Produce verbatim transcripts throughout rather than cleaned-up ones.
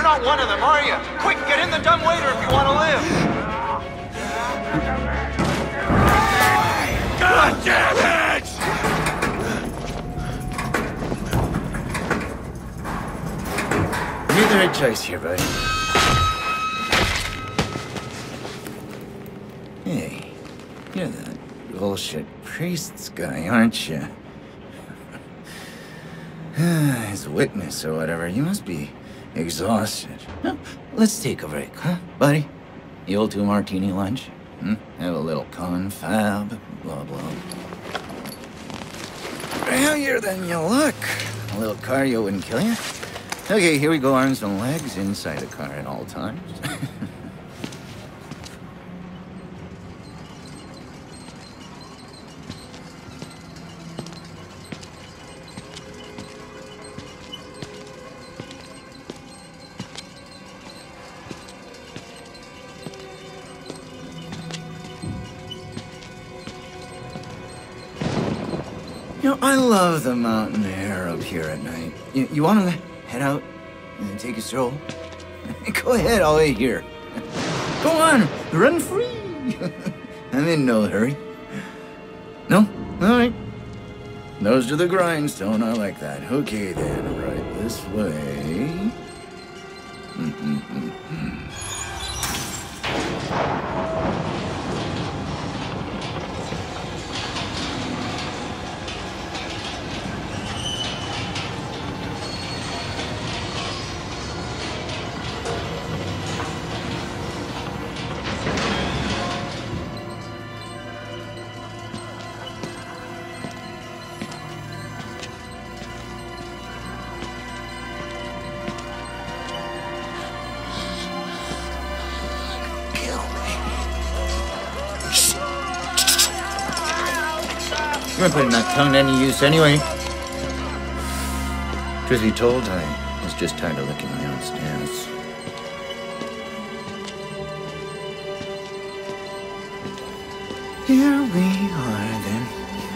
not one of them, are you? Quick, get in the dumbwaiter if you want to live! God damn it! You made the right choice here, buddy. Hey, you're that bullshit priest's guy, aren't you? As a witness or whatever, you must be exhausted. Well, let's take a break, huh, buddy? The old two-martini lunch? Hmm? Have a little confab, blah, blah. Heavier than you look. A little cardio wouldn't kill you. Okay, here we go, arms and legs inside the car at all times. You know, I love the mountain air up here at night. You, you want to head out and take a stroll? Go ahead, I'll wait here. Go on, run free. I'm in no hurry. No? All right. Nose to the grindstone, I like that. Okay then, right this way. Mm-hmm-hmm-hmm. You weren't putting that tongue to any use anyway. Truth be told, I was just tired of licking my own stance. Here we are, then.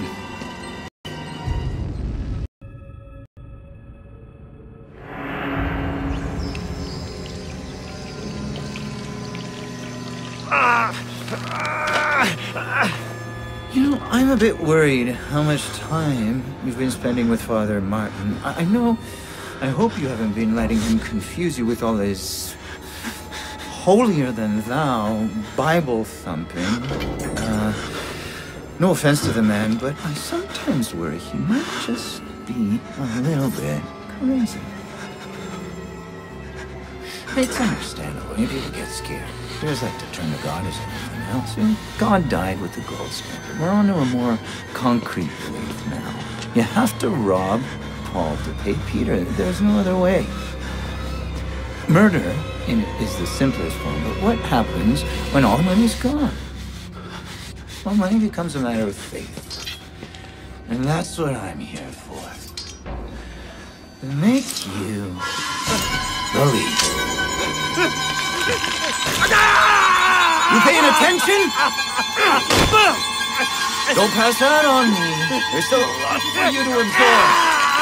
You know, I'm a bit worried how much time you've been spending with Father Martin. I, I know, I hope you haven't been letting him confuse you with all this holier-than-thou Bible thumping. Uh, no offense to the man, but I sometimes worry he might just be a little bit crazy. It's understandable. You people get scared. There's like to turn to God as anything else. And God died with the gold standard. We're on to a more concrete belief now. You have to rob Paul to pay Peter. There's no other way. Murder is the simplest form, but what happens when all the money's gone? Well, money becomes a matter of faith. And that's what I'm here for. To make you believe. You paying attention? Don't pass that on me. There's still a lot for you to absorb.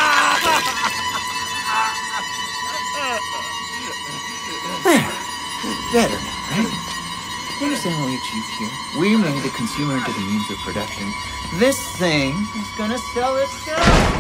There. Better, right? You understand what we achieved here? We made the consumer into the means of production. This thing is gonna sell itself.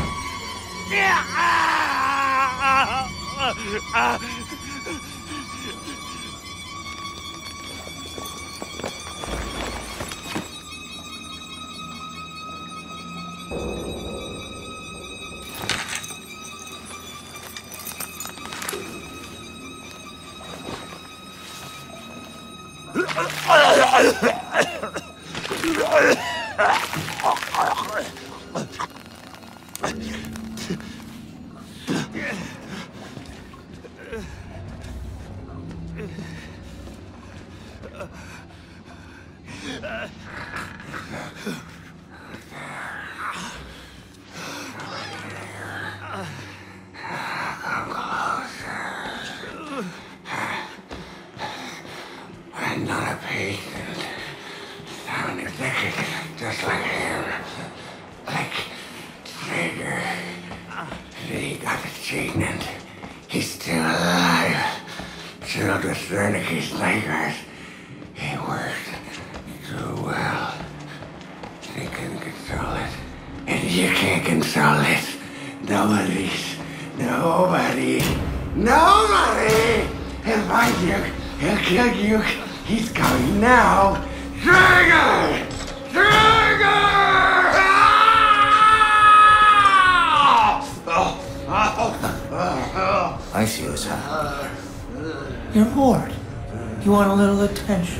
I'm not a patient. I'm an executive, just like him. Like Trigger. He got the treatment. He's still alive. Filled with Wernicke's nightmares. He worked so well. They couldn't control it. And you can't control it. Nobody's. Nobody. Nobody! He'll find you. He'll kill you. He's coming now. Trigger! Trigger! I see what's happening. You're bored. You want a little attention.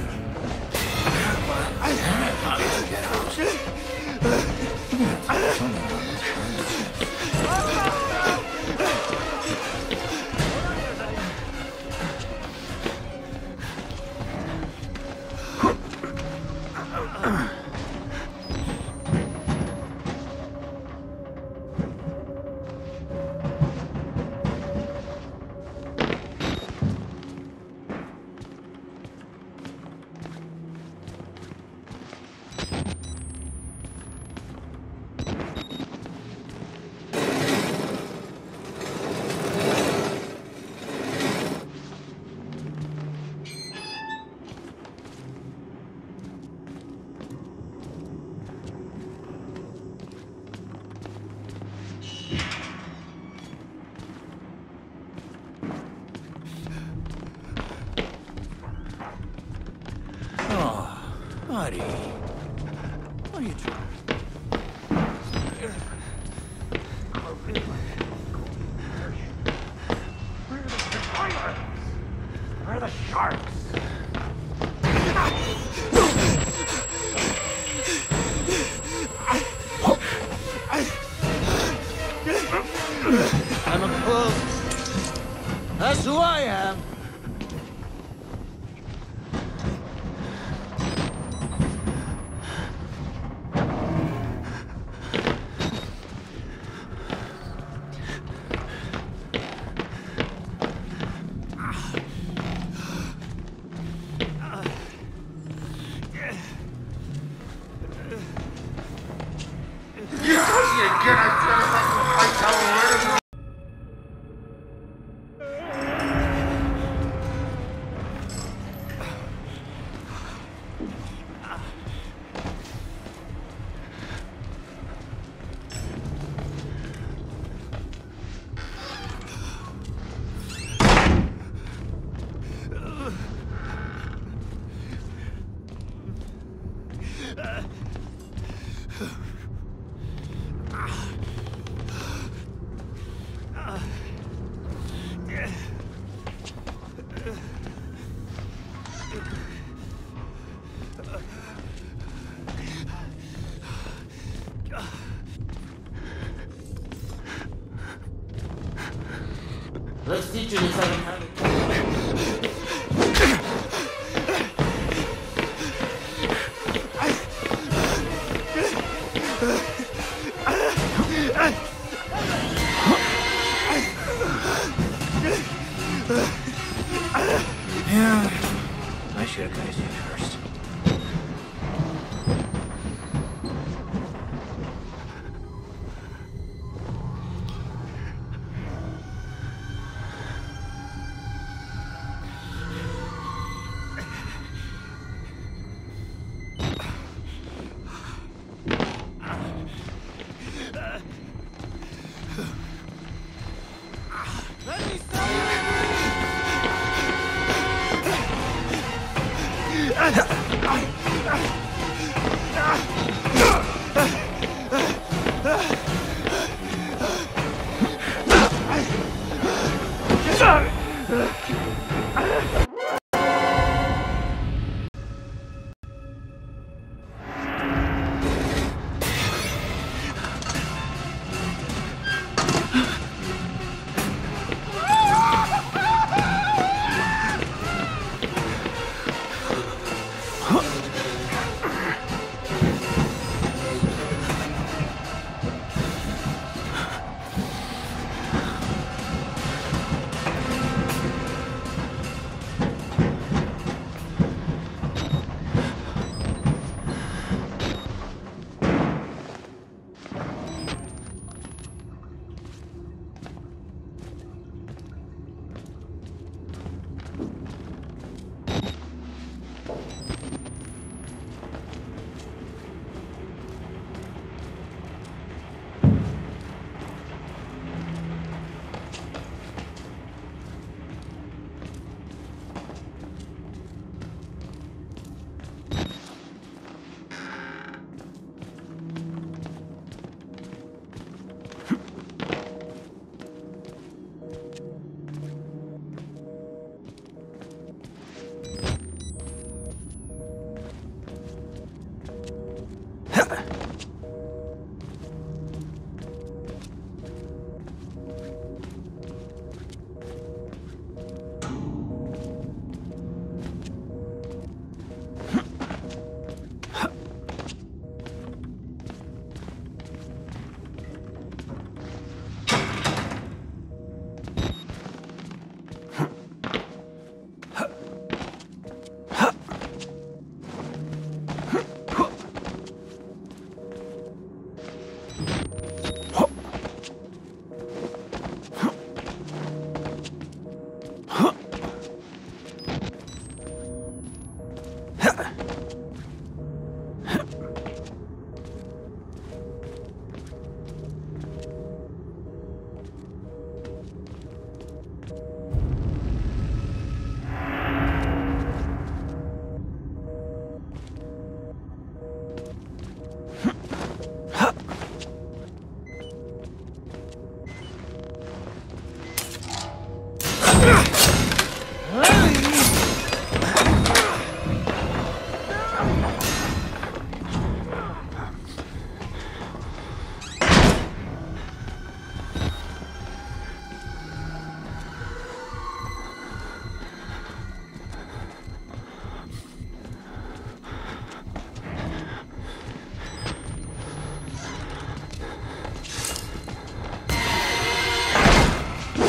Buddy, what are you doing? Where are the survivors? Where are the sharks? I'm a crook. That's who I am. Let's teach you this how to Yeah, I should have guys you first.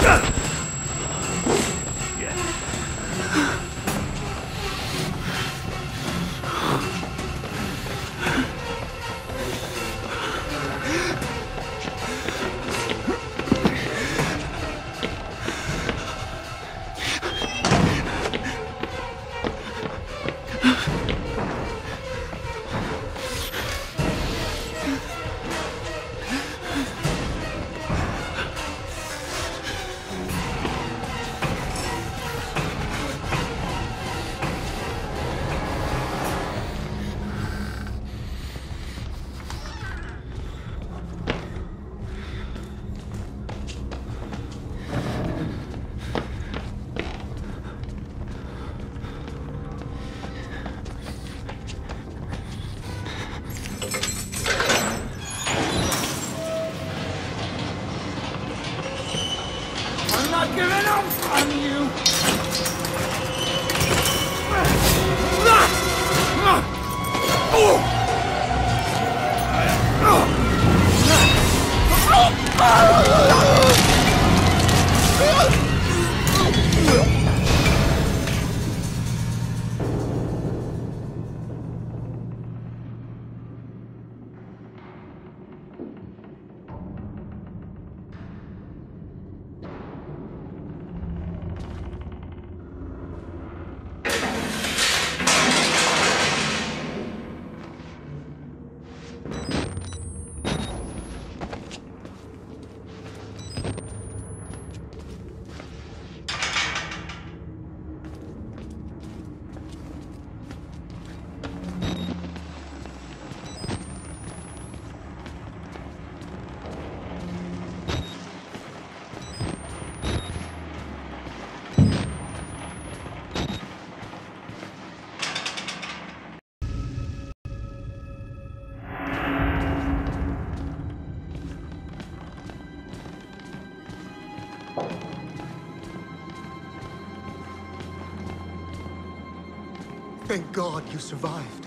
Thank God you survived.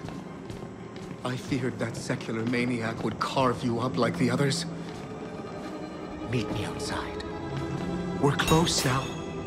I feared that secular maniac would carve you up like the others. Meet me outside. We're close now.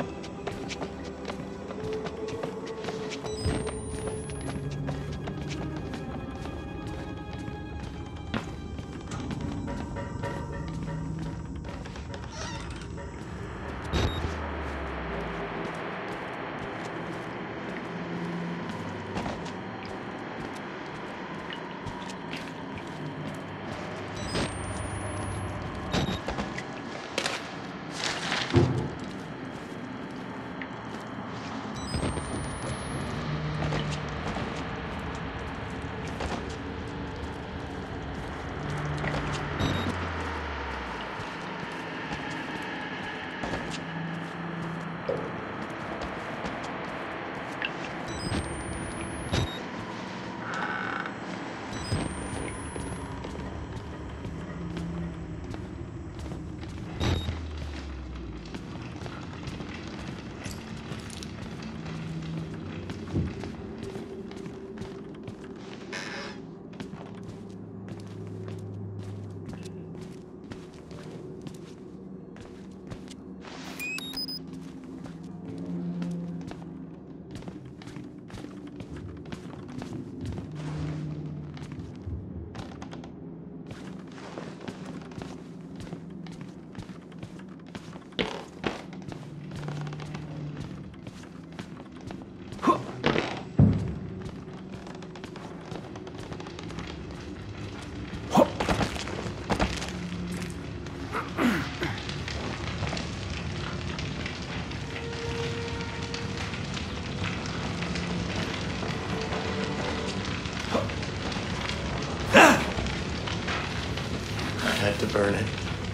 To burn it.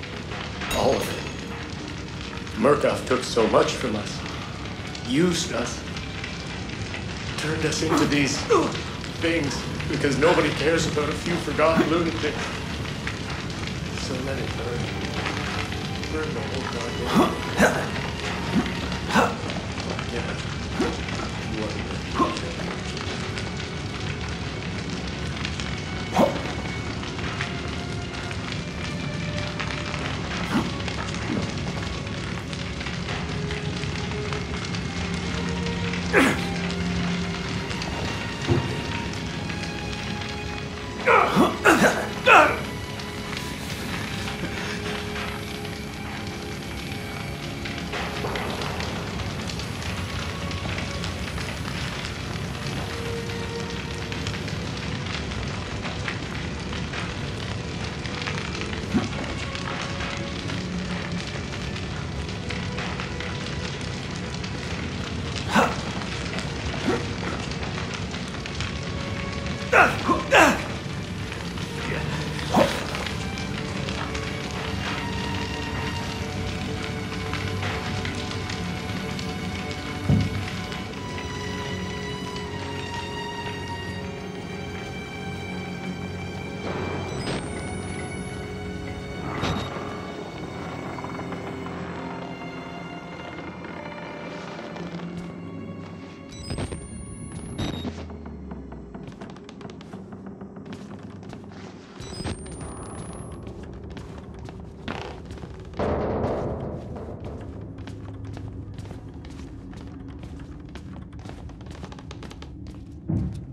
All of it. Murkoff took so much from us. Used us. Turned us into these things because nobody cares about a few forgotten lunatics. So let it burn. Burn the whole goddamn thing. Yeah. you